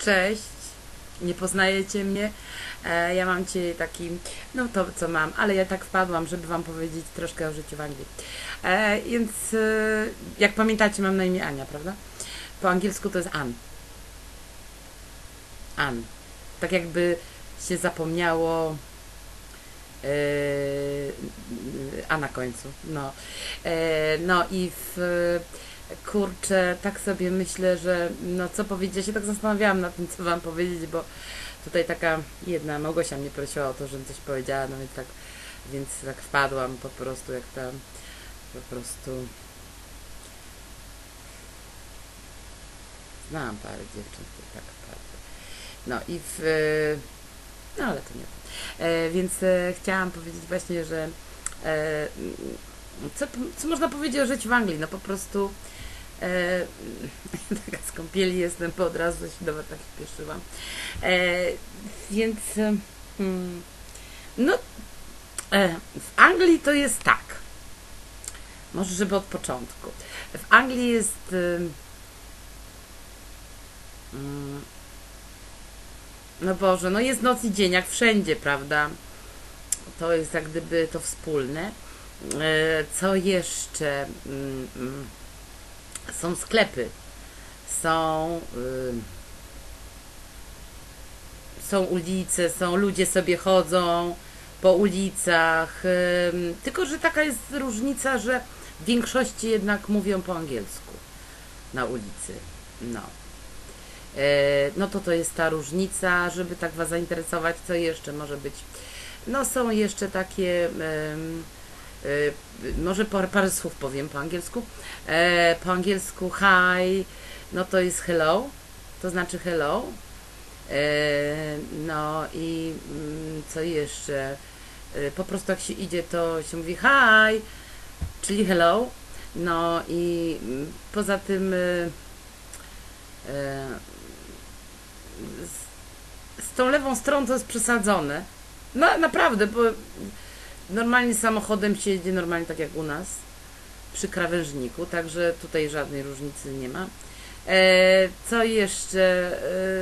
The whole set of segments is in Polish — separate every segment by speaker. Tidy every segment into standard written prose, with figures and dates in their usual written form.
Speaker 1: Cześć, nie poznajecie mnie. Ja mam Ci taki, no to co mam, ale ja tak wpadłam, żeby Wam powiedzieć troszkę o życiu w Anglii. Więc jak pamiętacie, mam na imię Ania, prawda? Po angielsku to jest Ann. Ann. Tak jakby się zapomniało A na końcu. No, no i kurczę, tak sobie myślę, że no co powiedzieć, ja się tak zastanawiałam nad tym, co Wam powiedzieć, bo tutaj taka jedna Małgosia mnie prosiła o to, żebym coś powiedziała, no więc tak wpadłam po prostu, jak tam po prostu znałam parę dziewczyn, tak naprawdę. No i no ale to nie to. Więc chciałam powiedzieć właśnie, że co można powiedzieć o życiu w Anglii? No po prostu taka z kąpieli jestem, bo od razu się do was tak śpieszyłam. Więc no w Anglii to jest tak. Może żeby od początku. W Anglii jest no Boże, no jest noc i dzień, jak wszędzie, prawda? To jest jak gdyby to wspólne. Co jeszcze? Są sklepy, są ulice, ludzie sobie chodzą po ulicach, tylko że taka jest różnica, że w większości jednak mówią po angielsku na ulicy. No. No to jest ta różnica, żeby tak Was zainteresować, co jeszcze może być. No są jeszcze takie, może parę słów powiem po angielsku. Po angielsku hi, no to jest hello, to znaczy hello. No i co jeszcze? Po prostu jak się idzie, to się mówi hi, czyli hello. No i poza tym z tą lewą stroną to jest przesadzone. No naprawdę, bo normalnie samochodem się jedzie normalnie tak jak u nas przy krawężniku, także tutaj żadnej różnicy nie ma. Co jeszcze?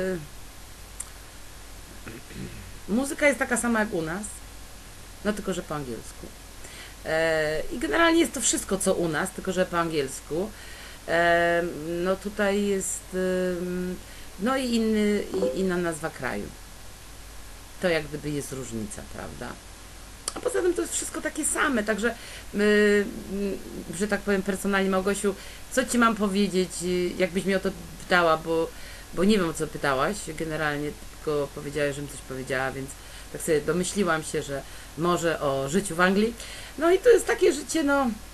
Speaker 1: Muzyka jest taka sama jak u nas, no tylko że po angielsku. I generalnie jest to wszystko co u nas, tylko że po angielsku. No tutaj jest no i inna nazwa kraju. To jak gdyby jest różnica, prawda? A poza tym to jest wszystko takie same, także że tak powiem personalnie, Małgosiu, co Ci mam powiedzieć, jakbyś mnie o to pytała, bo nie wiem, o co pytałaś, generalnie tylko powiedziałaś, żebym coś powiedziała, więc tak sobie domyśliłam się, że może o życiu w Anglii. No i to jest takie życie,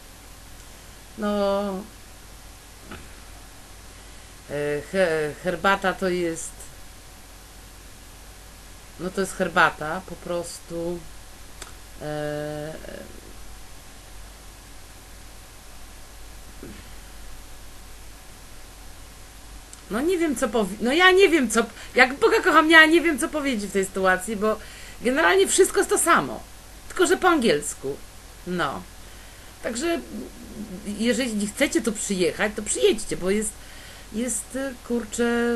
Speaker 1: herbata to jest, no to jest herbata, po prostu no nie wiem co no ja nie wiem co, jak Boga kocham, ja nie wiem co powiedzieć w tej sytuacji, bo generalnie wszystko jest to samo, tylko że po angielsku. No, także jeżeli chcecie tu przyjechać, to przyjedźcie, bo jest kurczę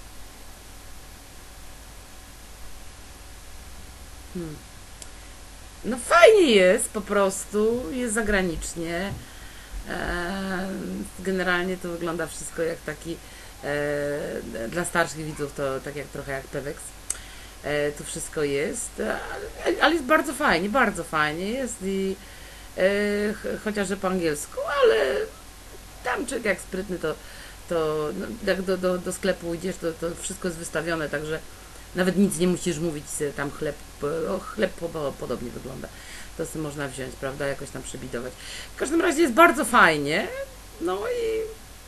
Speaker 1: no fajnie jest po prostu, jest zagranicznie. Generalnie to wygląda wszystko jak taki dla starszych widzów to tak jak trochę jak Pewex. Tu wszystko jest, ale jest bardzo fajnie jest i chociażby po angielsku, ale tam człowiek jak sprytny to no, jak do sklepu idziesz, to wszystko jest wystawione, także nawet nic nie musisz mówić, tam chleb podobnie wygląda. To sobie można wziąć, prawda, jakoś tam przebidować. W każdym razie jest bardzo fajnie, no i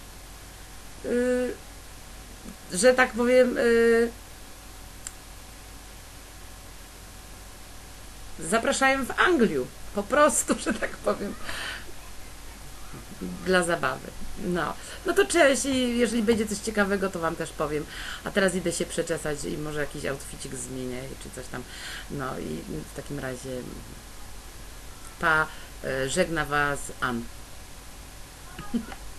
Speaker 1: że tak powiem, zapraszają w Anglię, po prostu, że tak powiem, dla zabawy. No to cześć i jeżeli będzie coś ciekawego, to Wam też powiem. A teraz idę się przeczesać i może jakiś outficik zmienię, czy coś tam. No i w takim razie żegna Was Ann.